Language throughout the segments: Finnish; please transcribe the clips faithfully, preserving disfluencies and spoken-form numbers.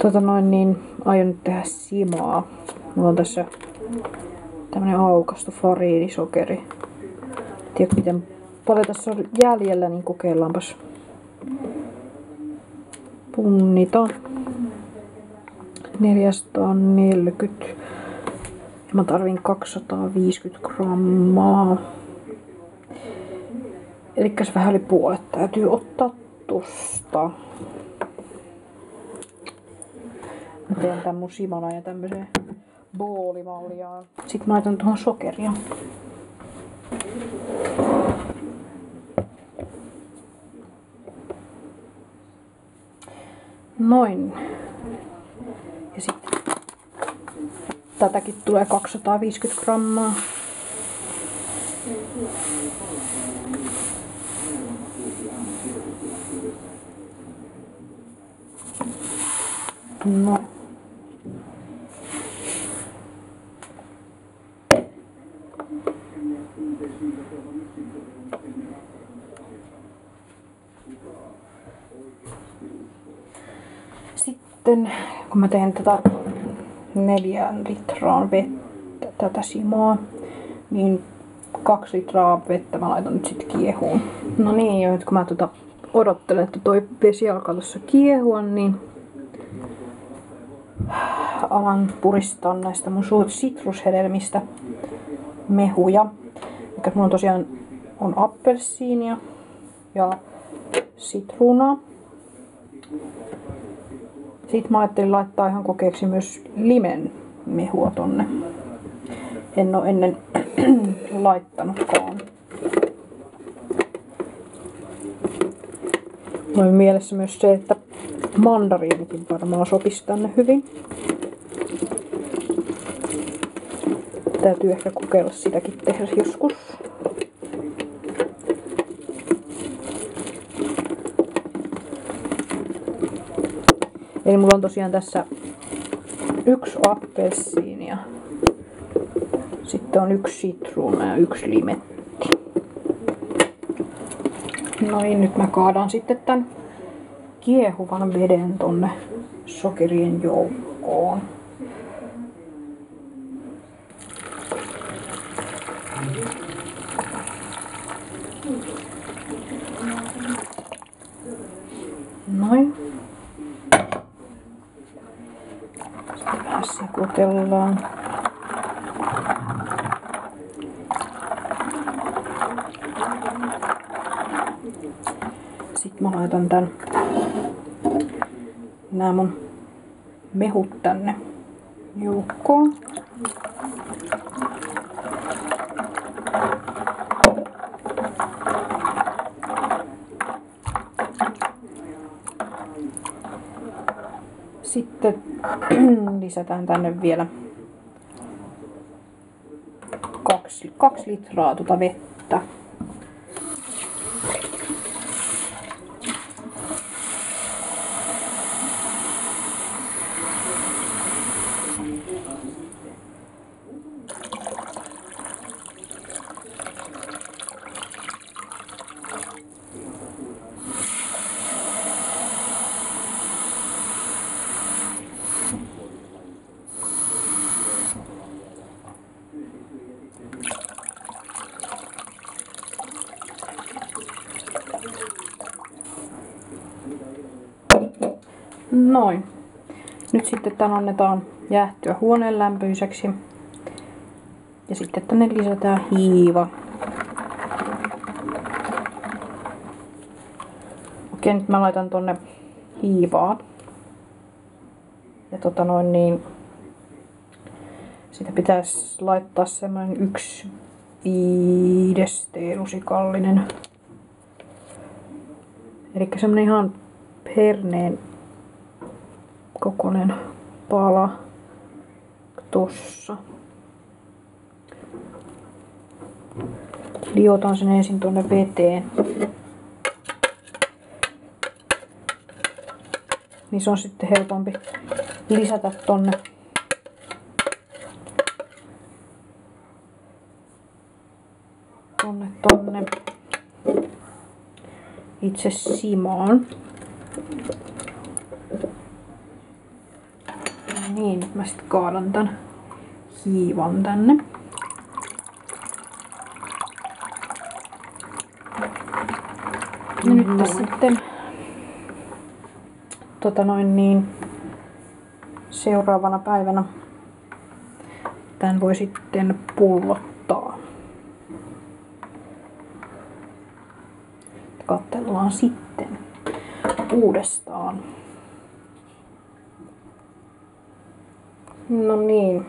Tota noin niin, aion nyt tehdä simaa. Mulla on tässä tämmönen aukaistu fariinisokeri. Tiedä miten paljon tässä on jäljellä, niin kokeillaanpas. Punnita. neljäsataaneljäkymmentä. Ja mä tarvin kaksisataaviisikymmentä grammaa. Elikkäs vähän yli puolet täytyy ottaa tosta. Mä teen tän mun simana ja tämmöseen boolimalliaan. Sitten mä laitan tuohon sokeria. Noin. Ja sitten tätäkin tulee kaksisataaviisikymmentä grammaa. No. Sitten kun mä teen tätä neljän litraan vettä, tätä simaa, niin kaksi litraa vettä mä laitan nyt sit kiehuun. No niin, ja nyt kun mä tota odottelen, että toi vesi alkaa tuossa kiehua, niin alan puristaa näistä mun sitrushedelmistä mehuja. Eli mulla on tosiaan on appelsiinia ja sitruunaa. Sitten mä ajattelin laittaa ihan kokeeksi myös limen mehua tonne. En oo ennen laittanutkaan. Mulla on mielessä myös se, että mandariinikin varmaan sopisi tänne hyvin. Täytyy ehkä kokeilla sitäkin tehdä joskus. Eli mulla on tosiaan tässä yksi appelsiinia. Sitten on yksi sitruuna ja yksi limetti. Noin, nyt mä kaadan sitten tän kiehuvan veden tonne sokerien joukkoon. Noin. Sitten vähän sekoitellaan. Sitten mä laitan tän nää mun mehut tänne joukkoon. Sitten lisätään tänne vielä kaksi, kaksi litraa tuota vettä. Noin. Nyt sitten tän annetaan jäähtyä huoneen lämpöiseksi. Ja sitten tänne lisätään hiiva. Okei, nyt mä laitan tonne hiivaa. Ja tota noin niin. Sitä pitäisi laittaa semmoinen yksi viides teelusikallinen. Elikkä semmonen ihan herneen kokoinen pala tossa. Liotan sen ensin tuonne veteen. Niin se on sitten helpompi lisätä tonne tonne tonne itse simaan. Niin, nyt mä sit kaadan tän hiivan tänne. Ja nyt tässä sitten tota noin niin, seuraavana päivänä tän voi sitten pullottaa. Katsellaan sitten uudestaan. No niin.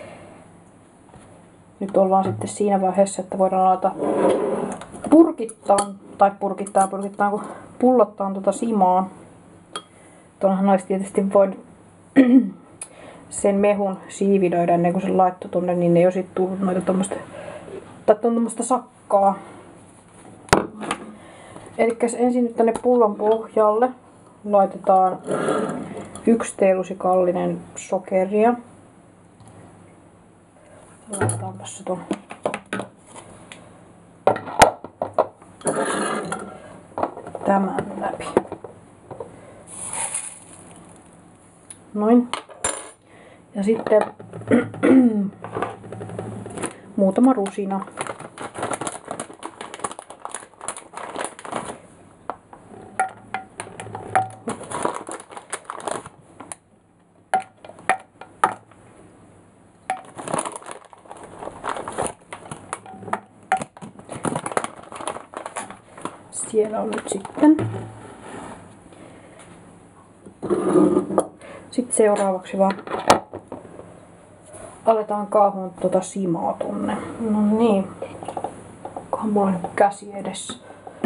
Nyt ollaan sitten siinä vaiheessa, että voidaan alata purkittaa, tai purkittaa, purkittaa, kun pullottaa tuota simaa. Tuollahan olisi tietysti voinut sen mehun siivilöidä ennen kuin se laittoi tonne, niin ei olisi tullut noita tommoista, tai tommoista sakkaa. Elikkäs ensin nyt tänne pullon pohjalle laitetaan yksi teelusikallinen sokeria. Laitetaan tässä ton tämän läpi. Noin. Ja sitten muutama rusina. Siellä on nyt sitten. Sitten seuraavaksi vaan aletaan kaahuun tuota simaa tonne. No niin. Onkohan mulla nyt käsi edessä?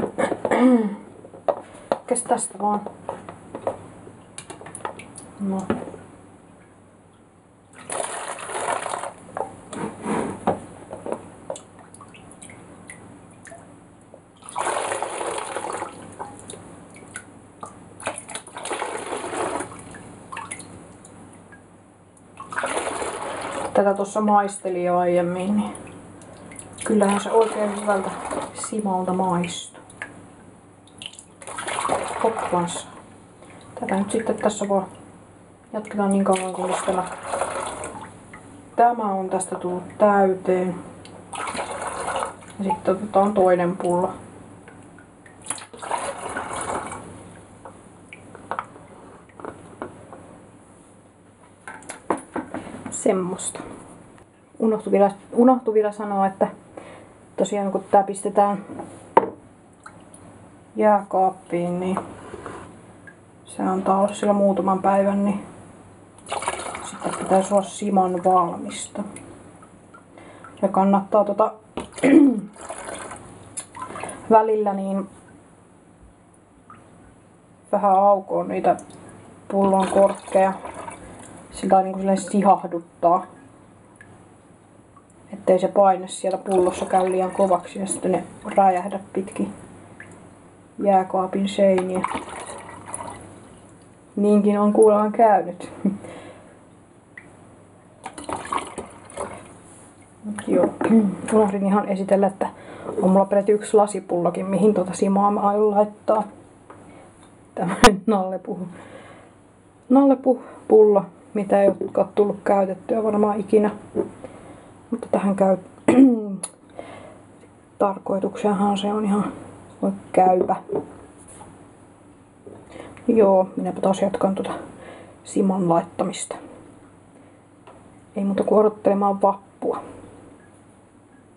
Kes tästä vaan? No. Tätä tuossa maistelin jo aiemmin, niin kyllähän se oikein hyvältä simalta maistuu. Hoppans. Tätä nyt sitten tässä voi jatketaan niin kauan kuin tämä, tämä on tästä tullut täyteen. Ja sitten otetaan toinen pullo. Semmosta. Unohtui vielä, unohtui vielä sanoa, että tosiaan kun tää pistetään jääkaappiin, niin se antaa olla siellä muutaman päivän, niin sitten pitäisi olla siman valmista. Ja kannattaa tota välillä niin vähän aukoa niitä pullon korkkeja. Sillä niin kuin sihahduttaa, ettei se paine siellä pullossa käy liian kovaksi ja sitten ne räjähdä pitkin jääkaapin seiniä. Niinkin on kuulemma käynyt. Joo. Unohdin ihan esitellä, että on mulla peräti yksi lasipullokin, mihin tuota simaa mä aion laittaa. Tämmönen nallepuhu. Nallepullo. Mitä ei ole tullut käytettyä varmaan ikinä. Mutta tähän käy tarkoituksenhan se on ihan käypä. Joo, minäpä taas jatkan tuota siman laittamista. Ei muuta kuin odottelemaan vappua.